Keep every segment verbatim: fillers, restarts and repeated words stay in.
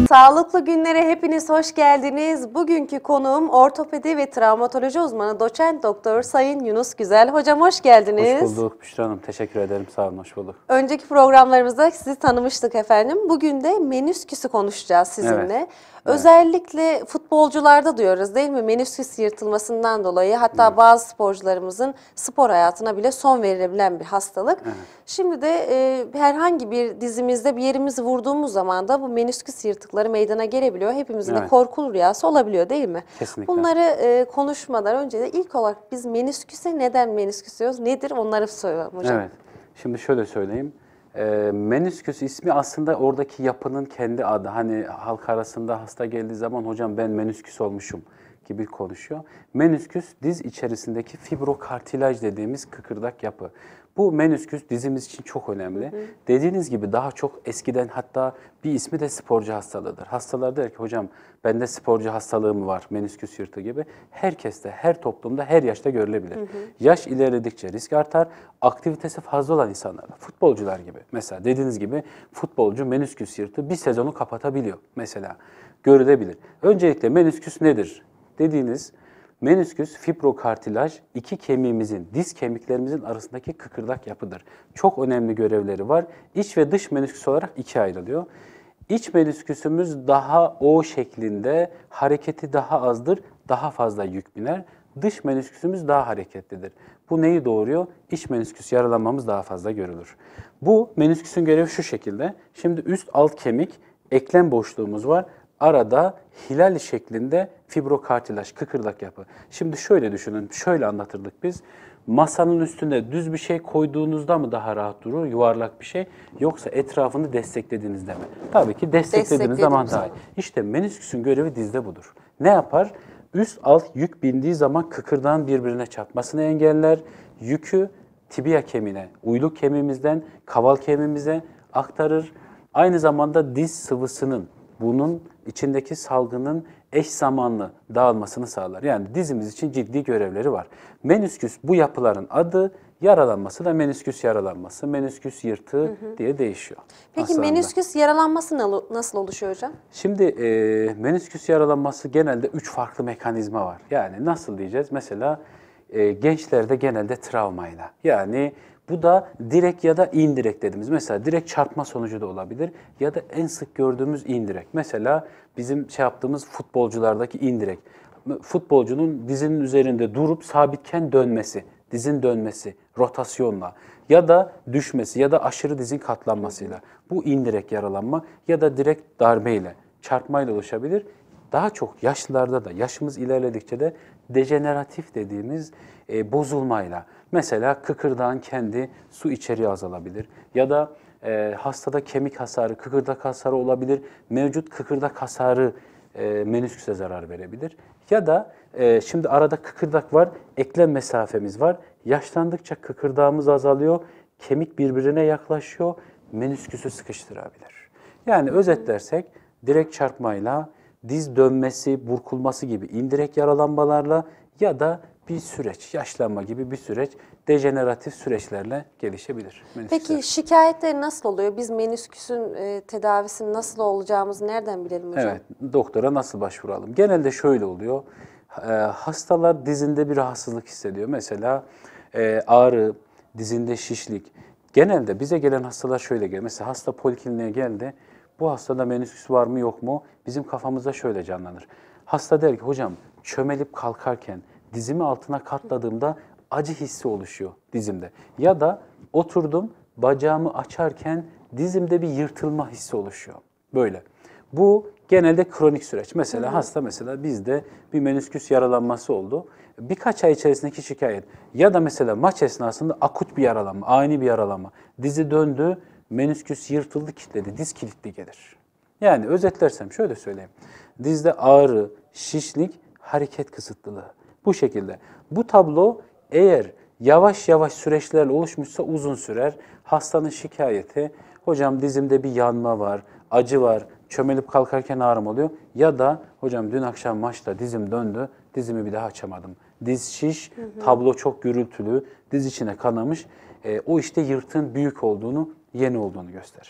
Sağlıklı günlere hepiniz hoş geldiniz. Bugünkü konuğum ortopedi ve travmatoloji uzmanı doçent doktor Sayın Yunus Güzel. Hocam hoş geldiniz. Hoş bulduk Büşra Hanım. Teşekkür ederim. Sağ olun. Hoş bulduk. Önceki programlarımızda sizi tanımıştık efendim. Bugün de menisküsü konuşacağız sizinle. Evet. Özellikle futbolcularda duyuyoruz değil mi? Menisküs yırtılmasından dolayı hatta evet. bazı sporcularımızın spor hayatına bile son verilebilen bir hastalık. Evet. Şimdi de e, herhangi bir dizimizde bir yerimizi vurduğumuz zaman da bu menisküs yırtıkları meydana gelebiliyor. Hepimizin evet. de korkulu rüyası olabiliyor değil mi? Kesinlikle. Bunları e, konuşmadan önce de ilk olarak biz menisküse neden menisküs diyoruz? Nedir? Onları söylüyorum hocam. Evet. Şimdi şöyle söyleyeyim. E, menisküs ismi aslında oradaki yapının kendi adı. Hani halk arasında hasta geldiği zaman hocam ben menisküs olmuşum gibi konuşuyor. Menisküs diz içerisindeki fibrokartilaj dediğimiz kıkırdak yapı. Bu menisküs dizimiz için çok önemli. Hı hı. Dediğiniz gibi daha çok eskiden hatta bir ismi de sporcu hastalığıdır. Hastalar der ki hocam bende sporcu hastalığı mı var menisküs yırtığı gibi. Herkeste, her toplumda, her yaşta görülebilir. Hı hı. Yaş ilerledikçe risk artar. Aktivitesi fazla olan insanlarda, futbolcular gibi. Mesela dediğiniz gibi futbolcu menisküs yırtığı bir sezonu kapatabiliyor mesela. Görülebilir. Öncelikle menisküs nedir? Dediğiniz menisküs fibrokartilaj iki kemiğimizin, diz kemiklerimizin arasındaki kıkırdak yapıdır. Çok önemli görevleri var. İç ve dış menisküs olarak ikiye ayrılıyor. İç menisküsümüz daha O şeklinde, hareketi daha azdır, daha fazla yük biner. Dış menisküsümüz daha hareketlidir. Bu neyi doğuruyor? İç menisküs yaralanmamız daha fazla görülür. Bu menisküsün görevi şu şekilde. Şimdi üst alt kemik, eklem boşluğumuz var. Arada hilal şeklinde fibrokartilaj, kıkırdak yapı. Şimdi şöyle düşünün, şöyle anlatırdık biz. Masanın üstünde düz bir şey koyduğunuzda mı daha rahat durur, yuvarlak bir şey, yoksa etrafını desteklediğinizde mi? Tabii ki desteklediğiniz zaman daha iyi. İşte menisküsün görevi dizde budur. Ne yapar? Üst alt yük bindiği zaman kıkırdağın birbirine çarpmasını engeller, yükü tibia kemiğine, uyluk kemiğimizden kaval kemiğimize aktarır. Aynı zamanda diz sıvısının, bunun içindeki salgının eş zamanlı dağılmasını sağlar. Yani dizimiz için ciddi görevleri var. Menisküs bu yapıların adı, yaralanması da menisküs yaralanması, menisküs yırtığı hı hı. diye değişiyor. Peki aslında. Menisküs yaralanması nasıl oluşuyor hocam? Şimdi e, menisküs yaralanması genelde üç farklı mekanizma var. Yani nasıl diyeceğiz? Mesela e, gençlerde genelde travmayla. Yani bu da direkt ya da indirekt dediğimiz. Mesela direkt çarpma sonucu da olabilir ya da en sık gördüğümüz indirekt. Mesela bizim şey yaptığımız futbolculardaki indirekt. Futbolcunun dizinin üzerinde durup sabitken dönmesi, dizin dönmesi, rotasyonla ya da düşmesi ya da aşırı dizin katlanmasıyla. Bu indirekt yaralanma ya da direkt darbeyle, çarpmayla oluşabilir. Daha çok yaşlılarda da, yaşımız ilerledikçe de dejeneratif dediğimiz e, bozulmayla. Mesela kıkırdağın kendi su içeriği azalabilir ya da e, hastada kemik hasarı, kıkırdak hasarı olabilir. Mevcut kıkırdak hasarı e, menisküse zarar verebilir. Ya da e, şimdi arada kıkırdak var, eklem mesafemiz var. Yaşlandıkça kıkırdağımız azalıyor, kemik birbirine yaklaşıyor, menisküsü sıkıştırabilir. Yani özetlersek direkt çarpmayla, diz dönmesi, burkulması gibi indirekt yaralanmalarla ya da bir süreç, yaşlanma gibi bir süreç, dejeneratif süreçlerle gelişebilir. Menisküsler. Peki şikayetleri nasıl oluyor? Biz menisküsün e, tedavisinin nasıl olacağımızı nereden bilelim hocam? Evet, doktora nasıl başvuralım? Genelde şöyle oluyor, e, hastalar dizinde bir rahatsızlık hissediyor. Mesela e, ağrı, dizinde şişlik. Genelde bize gelen hastalar şöyle geliyor. Mesela hasta polikliniğe geldi, bu hastada menisküs var mı yok mu? Bizim kafamızda şöyle canlanır. Hasta der ki hocam çömelip kalkarken dizimi altına katladığımda acı hissi oluşuyor dizimde. Ya da oturdum bacağımı açarken dizimde bir yırtılma hissi oluşuyor. Böyle. Bu genelde kronik süreç. Mesela hı hı. hasta mesela bizde bir menisküs yaralanması oldu. Birkaç ay içerisindeki şikayet. Ya da mesela maç esnasında akut bir yaralanma, ani bir yaralanma. Dizi döndü, menisküs yırtıldı, kilitledi. Diz kilitli gelir. Yani özetlersem şöyle söyleyeyim. Dizde ağrı, şişlik, hareket kısıtlılığı. Bu şekilde. Bu tablo eğer yavaş yavaş süreçlerle oluşmuşsa uzun sürer. Hastanın şikayeti, hocam dizimde bir yanma var, acı var, çömelip kalkarken ağrım oluyor. Ya da hocam dün akşam maçta dizim döndü, dizimi bir daha açamadım. Diz şiş, hı hı. tablo çok gürültülü, diz içine kanamış. E, o işte yırtığın büyük olduğunu, yeni olduğunu gösterir.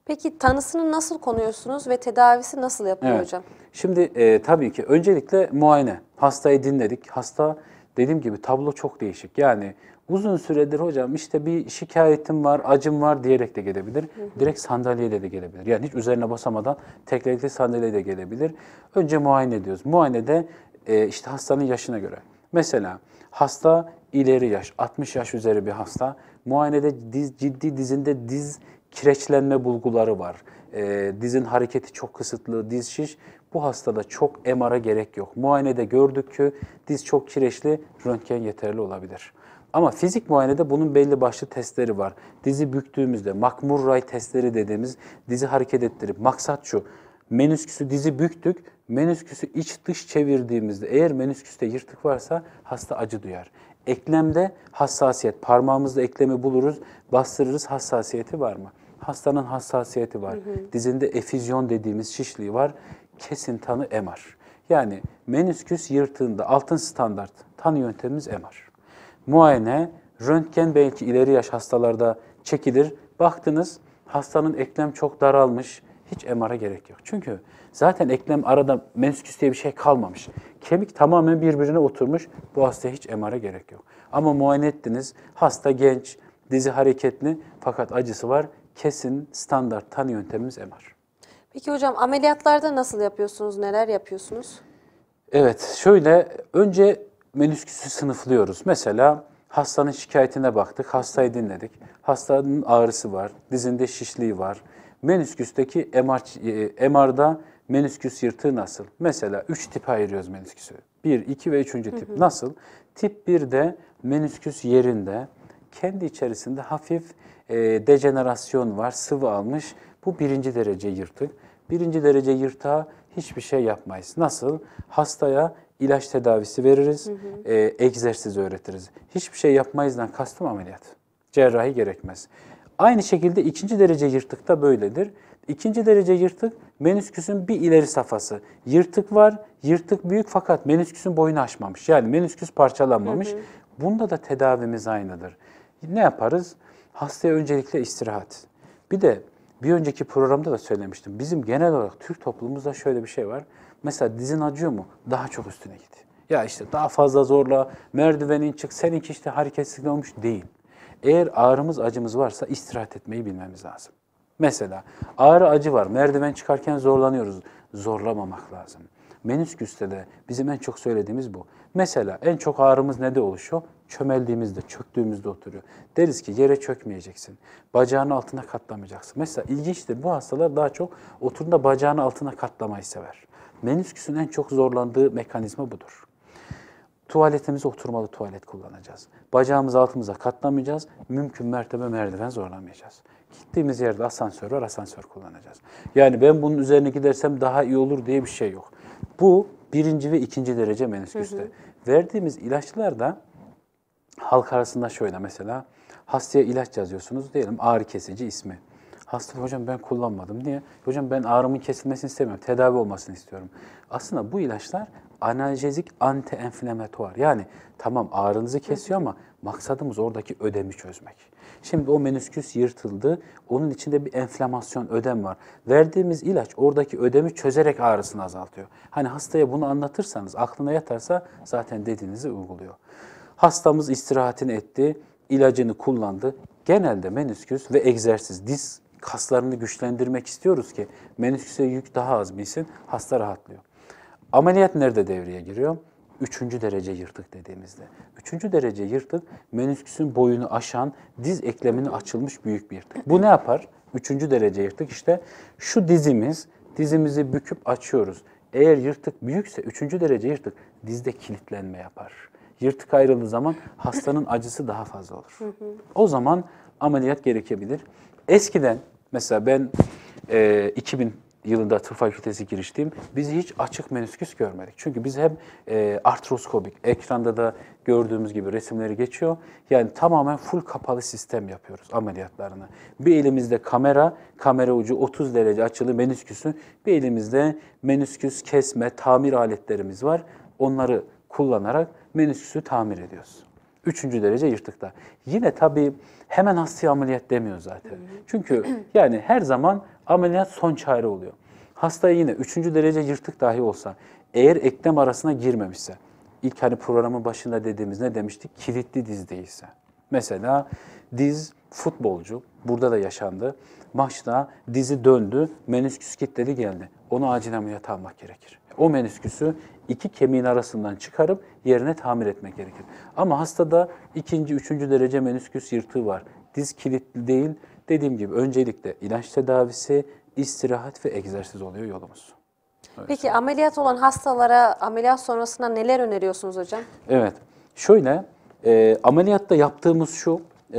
Peki tanısını nasıl konuyorsunuz ve tedavisi nasıl yapıyor Evet. hocam? Şimdi e, tabii ki öncelikle muayene. Hastayı dinledik. Hasta dediğim gibi tablo çok değişik. Yani uzun süredir hocam işte bir şikayetim var, acım var diyerek de gelebilir. Hı hı. Direkt sandalyeyle de gelebilir. Yani hiç üzerine basamadan tekerlekli sandalyeyle de gelebilir. Önce muayene ediyoruz. Muayenede e, işte hastanın yaşına göre. Mesela hasta ileri yaş, altmış yaş üzeri bir hasta. Muayenede diz, ciddi dizinde diz kireçlenme bulguları var. E, dizin hareketi çok kısıtlı, diz şiş. Bu hastada çok M R'a gerek yok. Muayenede gördük ki diz çok kireçli, röntgen yeterli olabilir. Ama fizik muayenede bunun belli başlı testleri var. Dizi büktüğümüzde McMurray testleri dediğimiz dizi hareket ettirip maksat şu. Menisküsü dizi büktük, menisküsü iç dış çevirdiğimizde eğer menisküste yırtık varsa hasta acı duyar. Eklemde hassasiyet, parmağımızla eklemi buluruz, bastırırız, hassasiyeti var mı? Hastanın hassasiyeti var. Hı hı. Dizinde efüzyon dediğimiz şişliği var. Kesin tanı M R. Yani menisküs yırtığında altın standart tanı yöntemimiz M R. Muayene, röntgen belki ileri yaş hastalarda çekilir. Baktınız hastanın eklem çok daralmış, hiç M R'a gerek yok. Çünkü zaten eklem arada menisküs diye bir şey kalmamış. Kemik tamamen birbirine oturmuş, bu hastaya hiç M R'a gerek yok. Ama muayene ettiniz, hasta genç, dizi hareketli fakat acısı var. Kesin standart tanı yöntemimiz M R. Peki hocam ameliyatlarda nasıl yapıyorsunuz, neler yapıyorsunuz? Evet, şöyle önce menisküsü sınıflıyoruz. Mesela hastanın şikayetine baktık, hastayı dinledik. Hastanın ağrısı var, dizinde şişliği var. Menisküsteki M R, M R'da menisküs yırtığı nasıl? Mesela üç tipe ayırıyoruz menisküsü. bir, iki ve üçüncü tip. Hı hı. Nasıl? Tip birde menisküs yerinde, kendi içerisinde hafif e, dejenerasyon var, sıvı almış. Bu birinci derece yırtık. Birinci derece yırtığa hiçbir şey yapmayız. Nasıl? Hastaya ilaç tedavisi veririz, hı hı. E, egzersiz öğretiriz. Hiçbir şey yapmayızdan kastım ameliyat. Cerrahi gerekmez. Aynı şekilde ikinci derece yırtık da böyledir. İkinci derece yırtık menisküsün bir ileri safhası. Yırtık var, yırtık büyük fakat menisküsün boyunu aşmamış. Yani menisküs parçalanmamış. Hı hı. Bunda da tedavimiz aynıdır. Ne yaparız? Hastaya öncelikle istirahat. Bir de bir önceki programda da söylemiştim. Bizim genel olarak Türk toplumumuzda şöyle bir şey var. Mesela dizin acıyor mu? Daha çok üstüne git. Ya işte daha fazla zorla, merdivenin çık, seninki işte hareketsizlik olmuş değil. Eğer ağrımız, acımız varsa istirahat etmeyi bilmemiz lazım. Mesela ağrı acı var, merdiven çıkarken zorlanıyoruz. Zorlamamak lazım. Menisküste de bizim en çok söylediğimiz bu. Mesela en çok ağrımız ne de oluşuyor? Çömeldiğimizde, çöktüğümüzde oturuyor. Deriz ki yere çökmeyeceksin. Bacağının altına katlamayacaksın. Mesela ilginçtir, bu hastalar daha çok oturduğunda bacağının altına katlamayı sever. Menisküsün en çok zorlandığı mekanizma budur. Tuvaletimize oturmalı tuvalet kullanacağız. Bacağımızı altımıza katlamayacağız. Mümkün mertebe merdiven zorlamayacağız. Gittiğimiz yerde asansör var, asansör kullanacağız. Yani ben bunun üzerine gidersem daha iyi olur diye bir şey yok. Bu birinci ve ikinci derece menisküste. Hı hı. Verdiğimiz ilaçlar da halk arasında şöyle mesela hastaya ilaç yazıyorsunuz diyelim ağrı kesici ismi. Hasta hocam ben kullanmadım. Niye? Hocam ben ağrımın kesilmesini istemiyorum. Tedavi olmasını istiyorum. Aslında bu ilaçlar analjezik anti-enflamatuar. Yani tamam ağrınızı kesiyor ama maksadımız oradaki ödemi çözmek. Şimdi o menisküs yırtıldı. Onun içinde bir enflamasyon, ödem var. Verdiğimiz ilaç oradaki ödemi çözerek ağrısını azaltıyor. Hani hastaya bunu anlatırsanız, aklına yatarsa zaten dediğinizi uyguluyor. Hastamız istirahatini etti, ilacını kullandı. Genelde menisküs ve egzersiz, diz kaslarını güçlendirmek istiyoruz ki menisküse yük daha az binsin, hasta rahatlıyor. Ameliyat nerede devreye giriyor? Üçüncü derece yırtık dediğimizde. Üçüncü derece yırtık, menisküsün boyunu aşan, diz eklemini açılmış büyük bir yırtık. Bu ne yapar? Üçüncü derece yırtık işte şu dizimiz, dizimizi büküp açıyoruz. Eğer yırtık büyükse, üçüncü derece yırtık, dizde kilitlenme yapar. Yırtık ayrıldığı zaman hastanın acısı daha fazla olur. O zaman ameliyat gerekebilir. Eskiden mesela ben e, iki bin yılında tıp fakültesi giriştiğim, biz hiç açık menisküs görmedik. Çünkü biz hep e, artroskopik, ekranda da gördüğümüz gibi resimleri geçiyor. Yani tamamen full kapalı sistem yapıyoruz ameliyatlarını. Bir elimizde kamera, kamera ucu otuz derece açılı menisküsü, bir elimizde menisküs kesme, tamir aletlerimiz var. Onları kullanarak menisküsü tamir ediyoruz. Üçüncü derece yırtıkta. Yine tabii hemen hastaya ameliyat demiyor zaten. Çünkü yani her zaman ameliyat son çare oluyor. Hastaya yine üçüncü derece yırtık dahi olsa, eğer eklem arasına girmemişse, ilk hani programın başında dediğimiz ne demiştik? Kilitli diz değilse. Mesela diz futbolcu, burada da yaşandı. Maçta dizi döndü, menisküs kilitledi geldi. Onu acil ameliyat almak gerekir. O menisküsü iki kemiğin arasından çıkarıp yerine tamir etmek gerekir. Ama hastada ikinci, üçüncü derece menisküs yırtığı var. Diz kilitli değil. Dediğim gibi öncelikle ilaç tedavisi, istirahat ve egzersiz oluyor yolumuz. Evet. Peki ameliyat olan hastalara ameliyat sonrasında neler öneriyorsunuz hocam? Evet, şöyle e, ameliyatta yaptığımız şu, e,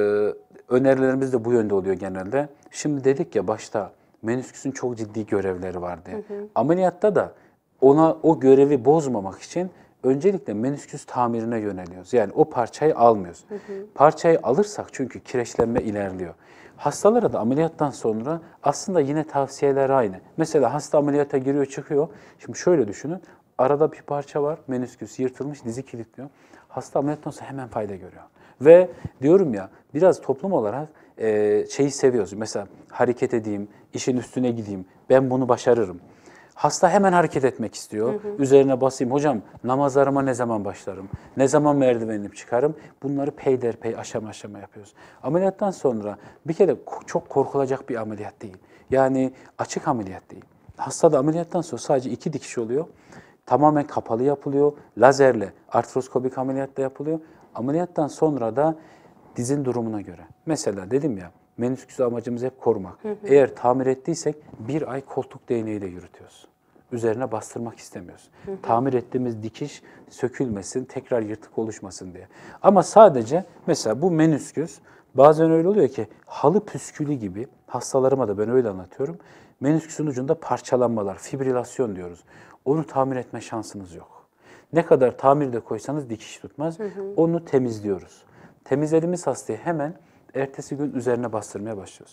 önerilerimiz de bu yönde oluyor genelde. Şimdi dedik ya başta menisküsün çok ciddi görevleri var diye. Hı hı. Ameliyatta da ona o görevi bozmamak için öncelikle menisküs tamirine yöneliyoruz. Yani o parçayı almıyoruz. Hı hı. Parçayı alırsak çünkü kireçlenme ilerliyor. Hastalara da ameliyattan sonra aslında yine tavsiyeler aynı. Mesela hasta ameliyata giriyor çıkıyor. Şimdi şöyle düşünün. Arada bir parça var. Menisküs yırtılmış, dizi kilitliyor. Hasta ameliyattan sonra hemen fayda görüyor. Ve diyorum ya biraz toplum olarak e, şeyi seviyoruz. Mesela hareket edeyim, işin üstüne gideyim. Ben bunu başarırım. Hasta hemen hareket etmek istiyor. Hı hı. Üzerine basayım. Hocam namazlarıma ne zaman başlarım? Ne zaman merdivenimi çıkarım? Bunları peyderpey aşama aşama yapıyoruz. Ameliyattan sonra bir kere çok korkulacak bir ameliyat değil. Yani açık ameliyat değil. Hastada ameliyattan sonra sadece iki dikiş oluyor. Tamamen kapalı yapılıyor. Lazerle artroskopik ameliyat da yapılıyor. Ameliyattan sonra da dizin durumuna göre. Mesela dedim ya menisküsü amacımız hep korumak. Hı hı. Eğer tamir ettiysek bir ay koltuk değneğiyle yürütüyoruz. Üzerine bastırmak istemiyoruz. Hı hı. Tamir ettiğimiz dikiş sökülmesin, tekrar yırtık oluşmasın diye. Ama sadece mesela bu menisküs bazen öyle oluyor ki halı püskülü gibi, hastalarıma da ben öyle anlatıyorum. Menisküsün ucunda parçalanmalar, fibrilasyon diyoruz. Onu tamir etme şansınız yok. Ne kadar tamirde koysanız dikiş tutmaz. Hı hı. Onu temizliyoruz. Temizlediğimiz hastayı hemen ertesi gün üzerine bastırmaya başlıyoruz.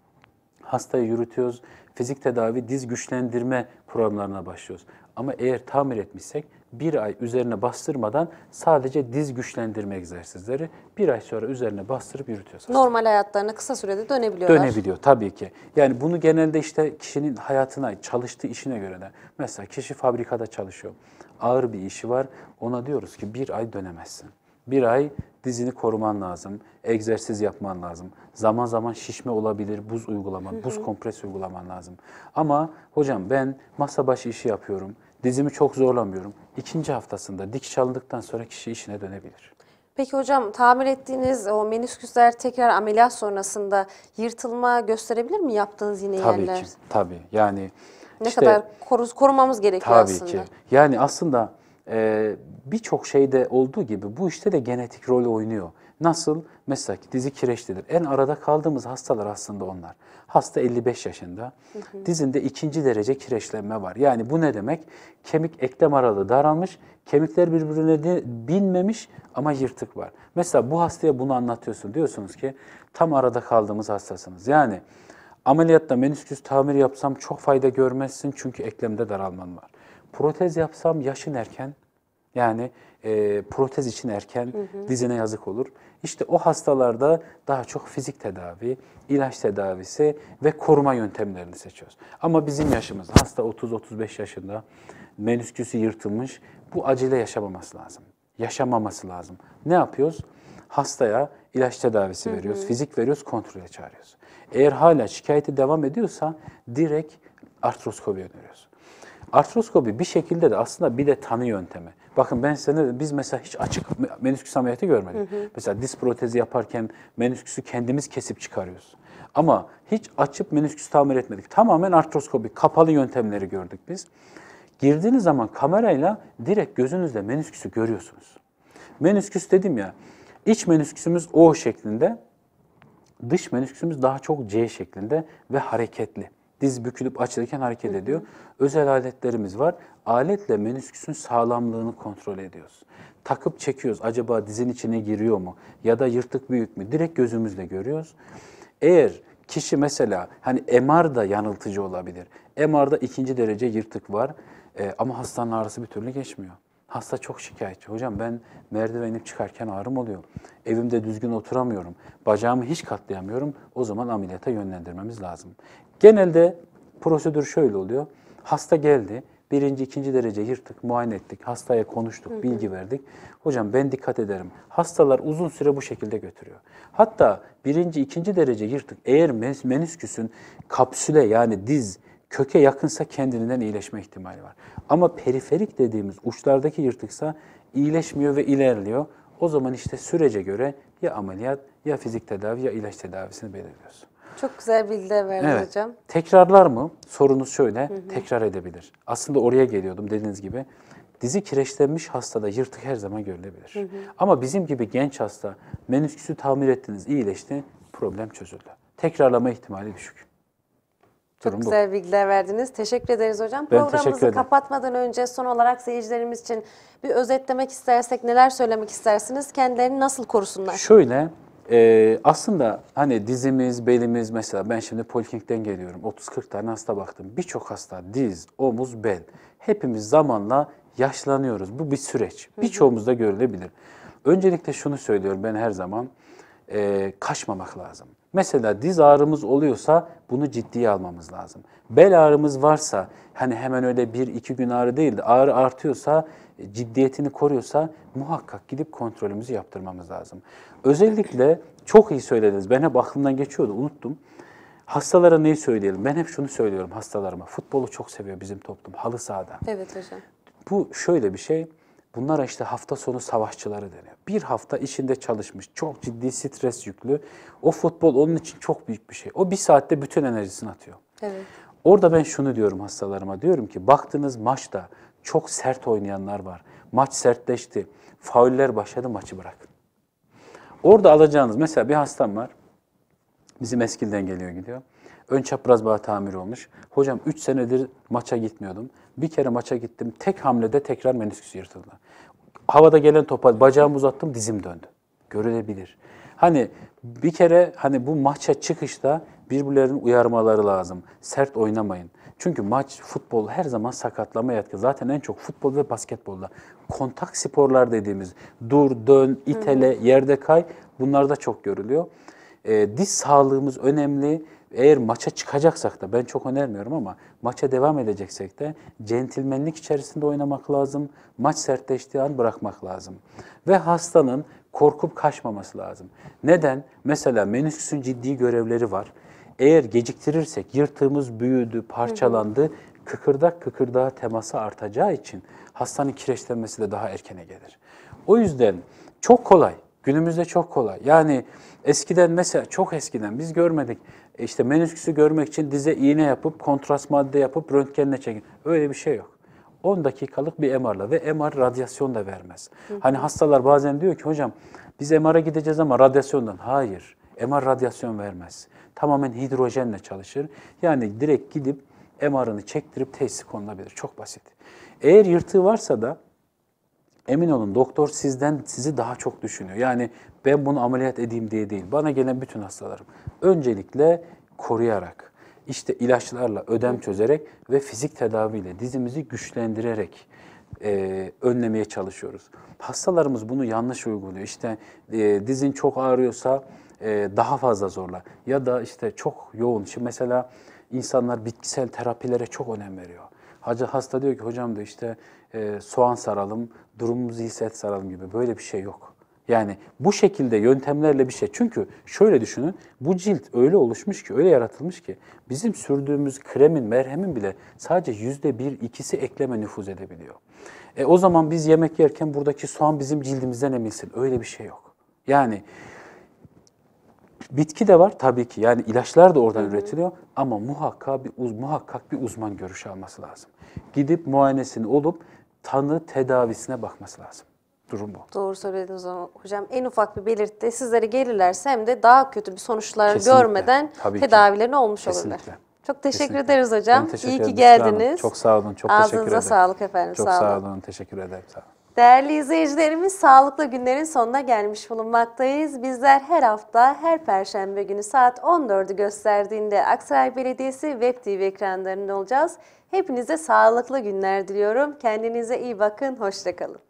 Hastayı yürütüyoruz. Fizik tedavi, diz güçlendirme programlarına başlıyoruz. Ama eğer tamir etmişsek bir ay üzerine bastırmadan sadece diz güçlendirme egzersizleri bir ay sonra üzerine bastırıp yürütüyoruz. Normal hayatlarına kısa sürede dönebiliyorlar. Dönebiliyor tabii ki. Yani bunu genelde işte kişinin hayatına, çalıştığı işine göre de. Mesela kişi fabrikada çalışıyor. Ağır bir işi var. Ona diyoruz ki bir ay dönemezsin. Bir ay dizini koruman lazım, egzersiz yapman lazım. Zaman zaman şişme olabilir, buz uygulaman, buz kompres uygulaman lazım. Ama hocam ben masa başı işi yapıyorum, dizimi çok zorlamıyorum. İkinci haftasında dikiş alındıktan sonra kişi işine dönebilir. Peki hocam tamir ettiğiniz o menisküsler tekrar ameliyat sonrasında yırtılma gösterebilir mi yaptığınız yine tabii yerler? Tabii ki, tabii. Yani ne işte, kadar koru, korumamız gerekiyor tabii aslında. Tabii ki. Yani aslında e, birçok şeyde olduğu gibi bu işte de genetik rol oynuyor. Nasıl? Mesela dizi kireçlidir. En arada kaldığımız hastalar aslında onlar. Hasta elli beş yaşında. Hı hı. Dizinde ikinci derece kireçlenme var. Yani bu ne demek? Kemik eklem aralığı daralmış, kemikler birbirine de binmemiş ama yırtık var. Mesela bu hastaya bunu anlatıyorsun. Diyorsunuz ki tam arada kaldığımız hastasınız. Yani ameliyatta menisküs tamir yapsam çok fayda görmezsin çünkü eklemde daralman var. Protez yapsam yaşın erken. Yani e, protez için erken, hı hı. dizine yazık olur. İşte o hastalarda daha çok fizik tedavi, ilaç tedavisi ve koruma yöntemlerini seçiyoruz. Ama bizim yaşımız, hasta otuz otuz beş yaşında, menisküsü yırtılmış, bu acele yaşamaması lazım. Yaşamaması lazım. Ne yapıyoruz? Hastaya ilaç tedavisi veriyoruz, hı hı. fizik veriyoruz, kontrole çağırıyoruz. Eğer hala şikayeti devam ediyorsa direkt artroskopi öneriyoruz. Artroskopi bir şekilde de aslında bir de tanı yöntemi. Bakın ben sana, biz mesela hiç açık menisküs ameliyatı görmedik. Hı hı. Mesela diz protezi yaparken menisküsü kendimiz kesip çıkarıyoruz. Ama hiç açıp menisküs tamir etmedik. Tamamen artroskopi, kapalı yöntemleri gördük biz. Girdiğiniz zaman kamerayla direkt gözünüzle menisküsü görüyorsunuz. Menisküs dedim ya, iç menisküsümüz O şeklinde, dış menisküsümüz daha çok C şeklinde ve hareketli. Diz bükülüp açılırken hareket hı hı. ediyor. Özel aletlerimiz var. Aletle menisküsün sağlamlığını kontrol ediyoruz. Takıp çekiyoruz. Acaba dizin içine giriyor mu? Ya da yırtık büyük mü? Direkt gözümüzle görüyoruz. Eğer kişi mesela hani M R da yanıltıcı olabilir. M R'da ikinci derece yırtık var e, ama hastanın ağrısı bir türlü geçmiyor. Hasta çok şikayetçi. Hocam ben merdiven inip çıkarken ağrım oluyor. Evimde düzgün oturamıyorum. Bacağımı hiç katlayamıyorum. O zaman ameliyata yönlendirmemiz lazım. Genelde prosedür şöyle oluyor. Hasta geldi. Birinci, ikinci derece yırtık, muayene ettik. Hastaya konuştuk, hı hı. bilgi verdik. Hocam ben dikkat ederim. Hastalar uzun süre bu şekilde götürüyor. Hatta birinci, ikinci derece yırtık eğer menisküsün kapsüle yani diz, köke yakınsa kendinden iyileşme ihtimali var. Ama periferik dediğimiz uçlardaki yırtıksa iyileşmiyor ve ilerliyor. O zaman işte sürece göre ya ameliyat ya fizik tedavi ya ilaç tedavisini belirliyoruz. Çok güzel bilgiler verdin evet. hocam. Tekrarlar mı? Sorunuz şöyle, hı hı. tekrar edebilir. Aslında oraya geliyordum dediğiniz gibi. Dizi kireçlenmiş hastada yırtık her zaman görülebilir. Hı hı. Ama bizim gibi genç hasta menisküsü tamir ettiniz, iyileşti, problem çözüldü. Tekrarlama ihtimali düşük. Çok Durum güzel bu. bilgiler verdiniz. Teşekkür ederiz hocam. Ben Programımızı kapatmadan önce son olarak seyircilerimiz için bir özetlemek istersek neler söylemek istersiniz? Kendilerini nasıl korusunlar? Şöyle, e, aslında hani dizimiz, belimiz mesela ben şimdi poliklinikten geliyorum. otuz kırk tane hasta baktım. Birçok hasta diz, omuz, bel. Hepimiz zamanla yaşlanıyoruz. Bu bir süreç. Birçoğumuzda görülebilir. Öncelikle şunu söylüyorum ben her zaman. E, kaçmamak lazım. Mesela diz ağrımız oluyorsa bunu ciddiye almamız lazım. Bel ağrımız varsa hani hemen öyle bir iki gün ağrı değil de ağrı artıyorsa ciddiyetini koruyorsa muhakkak gidip kontrolümüzü yaptırmamız lazım. Özellikle çok iyi söylediniz. Ben hep aklımdan geçiyordu unuttum. Hastalara neyi söyleyelim? Ben hep şunu söylüyorum hastalarıma. Futbolu çok seviyor bizim toplum halı sahada. Evet hocam. Bu şöyle bir şey. Bunlara işte hafta sonu savaşçıları deniyor. Bir hafta içinde çalışmış, çok ciddi stres yüklü. O futbol onun için çok büyük bir şey. O bir saatte bütün enerjisini atıyor. Evet. Orada ben şunu diyorum hastalarıma. Diyorum ki baktığınız maçta çok sert oynayanlar var. Maç sertleşti. Fauller başladı, maçı bırakın. Orada alacağınız mesela bir hastam var. Bizim Eskil'den geliyor gidiyor. Ön çapraz bağ tamiri olmuş. Hocam üç senedir maça gitmiyordum. Bir kere maça gittim. Tek hamlede tekrar menisküs yırtıldı. Havada gelen topa bacağımı uzattım, dizim döndü. Görülebilir. Hani bir kere hani bu maça çıkışta birbirlerinin uyarmaları lazım. Sert oynamayın. Çünkü maç, futbol her zaman sakatlama yatkın. Zaten en çok futbol ve basketbolda. Kontak sporlar dediğimiz dur, dön, itele, hı hı. yerde kay bunlarda çok görülüyor. Ee, diz sağlığımız önemli. Eğer maça çıkacaksak da ben çok önermiyorum ama maça devam edeceksek de centilmenlik içerisinde oynamak lazım. Maç sertleştiği an bırakmak lazım. Ve hastanın korkup kaçmaması lazım. Neden? Mesela menisküsün ciddi görevleri var. Eğer geciktirirsek yırtığımız büyüdü, parçalandı, hı hı. kıkırdak kıkırdağa teması artacağı için hastanın kireçlenmesi de daha erkene gelir. O yüzden çok kolay. Günümüzde çok kolay. Yani eskiden mesela çok eskiden biz görmedik. İşte menisküsü görmek için dize iğne yapıp kontrast madde yapıp röntgenle çekin. Öyle bir şey yok. on dakikalık bir M R'la ve M R radyasyon da vermez. Hı hı. Hani hastalar bazen diyor ki hocam biz M R'a gideceğiz ama radyasyondan. Hayır. M R radyasyon vermez. Tamamen hidrojenle çalışır. Yani direkt gidip M R'ını çektirip teşhisi konulabilir. Çok basit. Eğer yırtığı varsa da emin olun doktor sizden sizi daha çok düşünüyor. Yani ben bunu ameliyat edeyim diye değil. Bana gelen bütün hastalarım öncelikle koruyarak, işte ilaçlarla ödem çözerek ve fizik tedaviyle dizimizi güçlendirerek e, önlemeye çalışıyoruz. Hastalarımız bunu yanlış uyguluyor. İşte e, dizin çok ağrıyorsa e, daha fazla zorla ya da işte çok yoğun. Şimdi mesela insanlar bitkisel terapilere çok önem veriyor. Hacı hasta diyor ki hocam diyor işte e, soğan saralım, durumumuzu hisset saralım gibi. Böyle bir şey yok. Yani bu şekilde yöntemlerle bir şey. Çünkü şöyle düşünün, bu cilt öyle oluşmuş ki, öyle yaratılmış ki bizim sürdüğümüz kremin, merhemin bile sadece yüzde bir, ikisi ekleme nüfuz edebiliyor. E, o zaman biz yemek yerken buradaki soğan bizim cildimizden emilsin. Öyle bir şey yok. Yani bitki de var tabii ki. Yani ilaçlar da oradan hı hı. üretiliyor ama muhakkak bir uz, muhakkak bir uzman görüşü alması lazım. Gidip muayenesini olup tanı tedavisine bakması lazım. Durum bu. Doğru söylediniz hocam. En ufak bir belirti sizlere gelirlerse hem de daha kötü bir sonuçlar Kesinlikle. Görmeden tabii tedavilerini olmuş Kesinlikle. olurlar. Çok teşekkür Kesinlikle. ederiz hocam. Ben teşekkür İyi ki ederim. geldiniz. Çok sağ olun. Çok Ağzınıza teşekkür ederim. sağlık efendim. Çok sağ olun. sağ olun. Teşekkür ederim. Sağ olun. Değerli izleyicilerimiz, Sağlıklı Günler'in sonuna gelmiş bulunmaktayız. Bizler her hafta, her Perşembe günü saat on dördü gösterdiğinde Aksaray Belediyesi Web T V ekranlarında olacağız. Hepinize sağlıklı günler diliyorum. Kendinize iyi bakın, hoşça kalın.